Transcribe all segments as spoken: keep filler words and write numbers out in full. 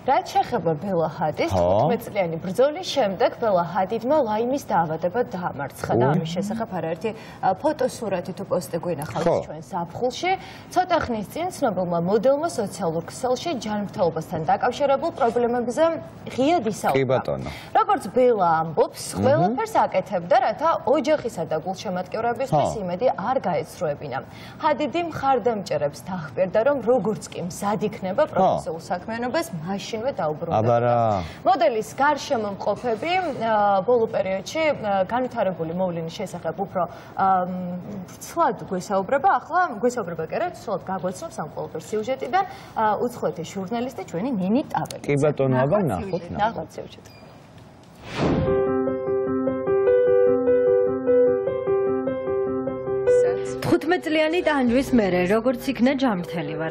რაც შეეხება ბელა ჰადის თხუთმეტ წლიანი ბრძოლის შემდეგ ბელა ჰადიდმა ლაიმის დაავადება დაამარცხა და ამის შესახებ არაერთი ფოტოსურათი თუ პოსტი გვინახავს ჩვენ ზაფხულში. ცოტა ხნის წინ ცნობილმა მოდელმა სოციალურ ქსელში ჯანმრთელობასთან დაკავშირებულ პრობლემებზე ღიად ისაუბრა. როგორც ბელა ამბობს, ყველაფერს აკეთებდა, რათა ოჯახისა და გულშემატკივრებისთვის იმედი არ გაეცრუებინა. ჰადიდი მხარდამჭერებს დაახპირდა, რომ როგორც კი მზად იქნება პროფესიულ საქმიანობას, მაშინვე დაუბრუნდება. მოდელის გარშემო მყოფები ბოლო პერიოდში განვითარებული მოვლენის შესახებ უფრო ცვლად გვესაუბრება, ახლა გვესაუბრება კი არა, ცვლად გაგვაცნობს ამ ყველაფერს სიუჟეტიდან უცხოეთი ჟურნალისტი ჩვენი ნინი ტაბელი. კი ბატონო, აბა ნახოთ, ნახოთ სიუჟეტი. თხუთმეტ წლიანი ტანჯვის მერე როგორც იქნა ჯანმრთელი ვარ.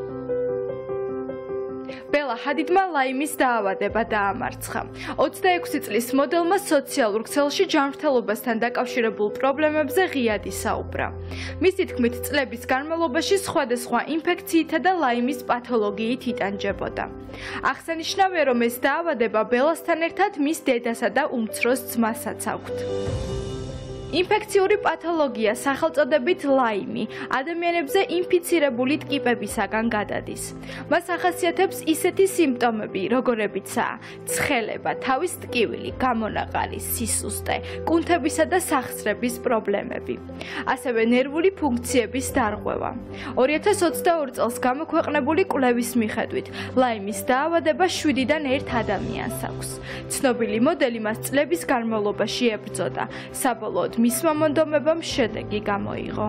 ბელა ჰადიდმა ლაიმის დაავადება დაამარცხა. ოცდაექვსი წლის მოდელმა სოციალურ ქსელში ჯანმრთელობასთან დაკავშირებულ პრობლემებზე ღიად ისაუბრა. მისი თქმით, წლების განმავლობაში სხვადასხვა ინფექციითა და ლაიმის პათოლოგიით იტანჯებოდა. აღსანიშნავია, რომ ეს დაავადება ბელასთან ერთად მის დედასა და უმცროს ძმასაც აქვთ. ინფექციური პათოლოგია სახელწოდებით ლაიმი ადამიანებზე ინფიცირებული ტკიპებისაგან გადადის. მას ახასიათებს ისეთი სიმპტომები, როგორებიცაა ცხელება, თავის ტკივილი, გამონაყარი, სისუსტე, კუნთებისა და სახსრების პრობლემები. ასევე ნერვული ფუნქციების დარღვევა. ორი ათას ოცდაორი წელს გამოქვეყნებული კვლევის მიხედვით, ლაიმის დაავადება შვიდიდან ერთ ადამიანს აქვს. ცნობილი მოდელი მას წლების განმავლობაში ებრძოდა. საბოლოოდ მისმა მონდომებამ შედეგი გამოიღო.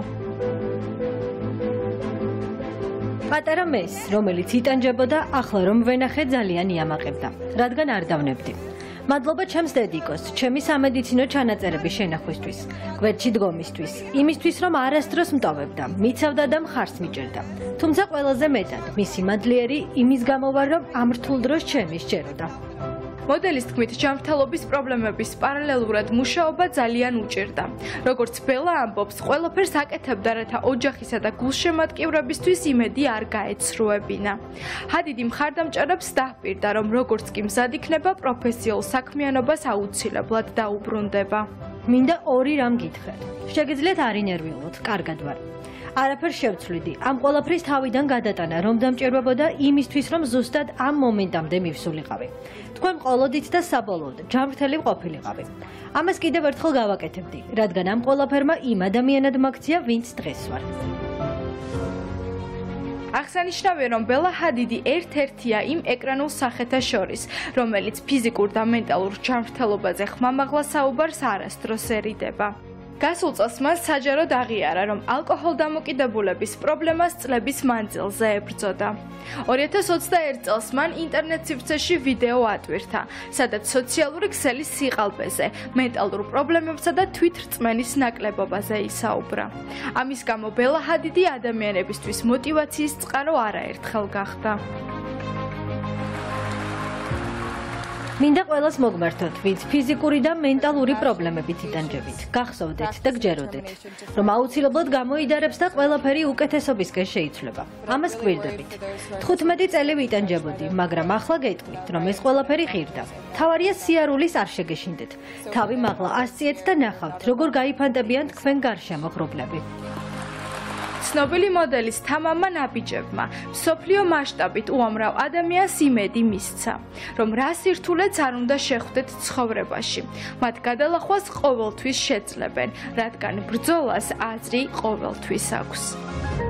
პატარა მეს, რომელიც იტანჯებოდა, ახლა რომ ვენახე ძალიან იამაყებდა, რადგან არ დავნებდი. მადლობა ჩემს დედიკოს, ჩემი სამედიცინო ჩანაწერების შენახვისთვის, გვერდში დგომისთვის, იმისთვის, რომ არასდროს მტოვებდა, მიცავდა და მხარს მიჭერდა. თუმცა ყველაზე მეტად, მისი მადლიერი იმის გამო ვარ, რომ ამ რთულ დროს ჩემი სჯეროდა. მოდელის თქმით, ჯანმრთელობის პრობლემების პარალელურად მუშაობა ძალიან უჭირდა. როგორც ბელა ამბობს, ყველაფერს აკეთებდა, რათა ოჯახისა და გულშემატკივრებისთვის იმედი არ გაეცრუებინა. ჰადიდი მხარდამჭერებს დაჰპირდა, რომ როგორც კი მზად იქნება, პროფესიულ საქმიანობას აუცილებლად დაუბრუნდება. მინდა ორი რამ გითხრათ. შეგიძლიათ არ ინერვიულოთ, კარგად ვარ. არაფერს შევცვლიდი, ამ ყველაფრის თავიდან გადატანა, რომ დამჭირვებოდა იმისთვის, რომ ზუსტად ამ მომენტამდე მივსულიყავი. თქვენ მყოლოდით და საბოლოოდ ჯანმრთელი ყოფილიყავი. ამას კიდევ ერთხელ გავაკეთებდი, რადგან ამ ყველაფერმა იმ ადამიანად მაგცია, ვინც დღეს ვარ. აღსანიშნავია, რომ ბელა ჰადიდი ერთ-ერთია იმ ეკრანულ სახეთა შორის, რომელიც ფიზიკურ და მენტალურ ჯანმრთელობაზე ხმამაღლა საუბარს არასდროს ერიდება. გასულ წელს მან საჯაროდ აღიარა, რომ ალკოჰოლდამოკიდებულების პრობლემას წლების მანძილზე ებრძოდა. ორი ათას ოცდაერთი წელს მან ინტერნეტ სივრცეში ვიდეო ატვირთა, სადაც სოციალური ქსელის სიყალბეზე, მენტალურ პრობლემებსა და თვითრწმენის ნაკლებობაზე ისაუბრა. ამის გამო ბელა ჰადიდი ადამიანებისთვის მოტივაციის წყარო არაერთხელ გახდა. მინდა ყველას მოგმართოთ, ვინც ფიზიკური და მენტალური პრობლემებით იტანჯებით, გახსოვდეთ და გჯეროდეთ, რომ აუცილებლად გამოიდარებს და ყველაფერი უკეთესობისკენ შეიცვლება. ამას გვირდებით. თხუთმეტი წელი ვიტანჯებოდი, მაგრამ ახლა გეტყვით, რომ ეს ყველაფერი ღირდა. თავარია სიარულის არ შეგეშინდეთ. თავი მაღლა ასწიეთ და ნახავთ, როგორ გაიფანტებიან თქვენ გარშემო ღრუბლები. ცნობილი მოდელის თამამმა ნაბიჯებმა მსოფლიო მასშტაბით უამრავ ადამიანს იმედი მისცა, რომ რა სირთულეც არ უნდა შეხვდეთ ცხოვრებაში. მათ გადალახვას ყოველთვის შეძლებენ, რადგან ბრძოლას აზრი ყოველთვის აქვს.